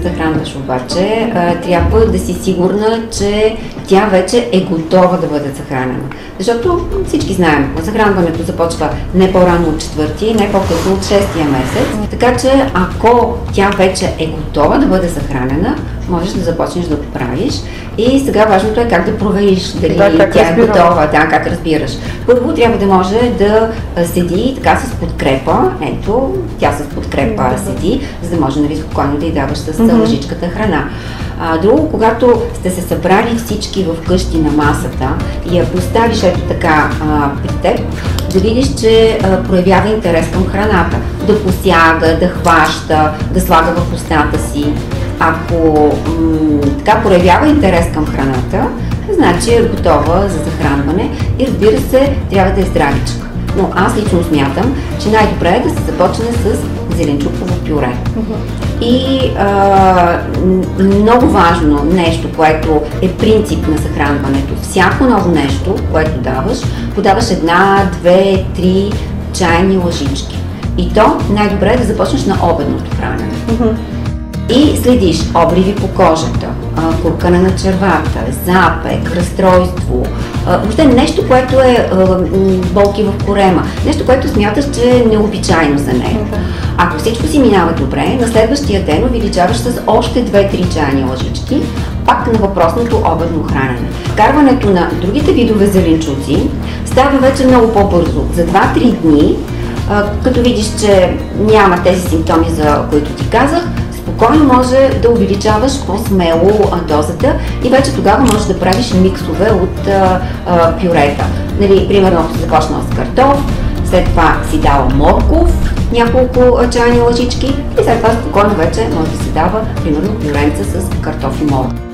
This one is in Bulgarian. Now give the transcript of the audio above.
захранваш обаче, трябва да си сигурна, че тя вече е готова да бъде захранена. Защото всички знаем, захранването започва не по-рано от 4-ти, не по-късно от 6-тия месец. Така че ако тя вече е готова да бъде захранена, можеш да започнеш да го правиш. И сега важното е как да провериш дали тя е готова, как разбираш. Първо трябва да може да седи така с подкрепа. Ето, тя с подкрепа седи, за да може спокойно да й даваш с лъжичката храна. Друго, когато сте се събрали всички вкъщи на масата и я поставиш ето така при теб, да видиш, че проявява интерес към храната. Да посяга, да хваща, да слага в устата си. Ако така проявява интерес към храната, значи е готова за захранване и разбира се, трябва да е здравичка. Но аз лично смятам, че най-добре е да се започне с зеленчуково пюре. И много важно нещо, което е принцип на захранването. Всяко ново нещо, което даваш, подаваш 1, 2, 3 чайни лъжички. И то най-добре е да започнеш на обедното хранене. И следиш обриви по кожата, куркане на червата, запек, разстройство, въобще нещо, което е болки в корема, нещо, което смяташ, че е необичайно за нея. Ако всичко си минава добре, на следващия ден увеличаваш с още 2-3 чайни лъжички, пак на въпросното обедно хранене. Вкарването на другите видове зеленчуци става вече много по-бързо. За 2-3 дни, като видиш, че няма тези симптоми, за които ти казах, спокойно може да увеличаваш по-смело дозата и вече тогава можеш да правиш миксове от пюрета. Примерно, ако си започнал с картоф, след това си дала морков, няколко чайни лъжички и след това спокойно вече може да се дава, примерно, пюренца с картоф и морков.